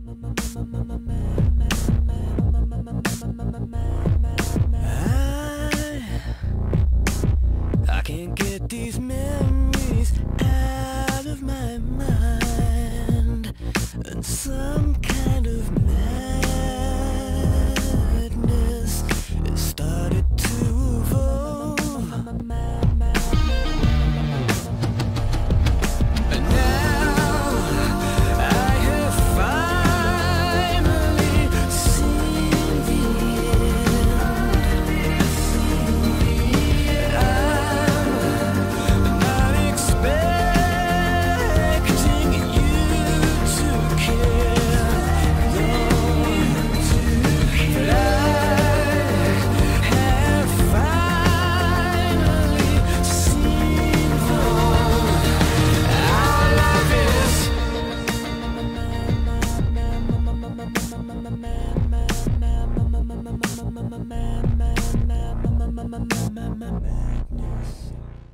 I can't get these memories out of my mind, and some kind of madness has started to evolve. And now I have finally seen the end. I'm not expecting you to care, no, but I have finally seen our love is madness.